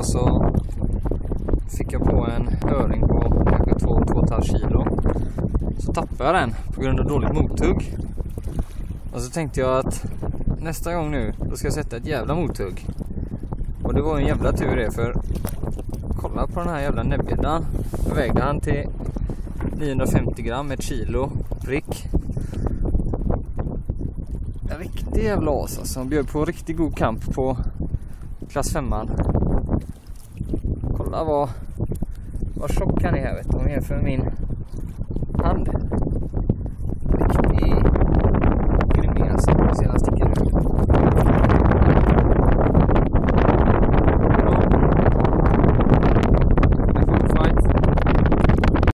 så fick jag på en öring på kanske 2,5 kilo. Så tappade jag den på grund av dåligt mothugg. Och så tänkte jag att nästa gång nu, då ska jag sätta ett jävla mothugg. Och det var en jävla tur det, för kolla på den här jävla näbbgäddan. Då vägde han till 950 gram, 1 kilo prick. En riktig jävla as alltså. Han bjöd på riktigt god kamp på klass 5-man. Kolla vad tjock han är här, vet du. Om jämför med min hand.